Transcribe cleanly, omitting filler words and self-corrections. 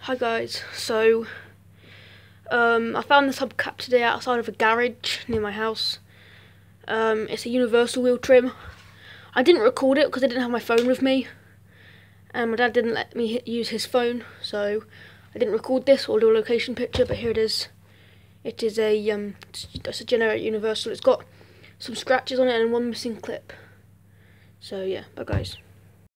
Hi guys, so I found this hubcap today outside of a garage near my house. It's a universal wheel trim. I didn't record it because I didn't have my phone with me, and my dad didn't let me use his phone, so I didn't record this or do a location picture. But here it is. It is it's a generic universal. It's got some scratches on it and one missing clip. So yeah, bye guys.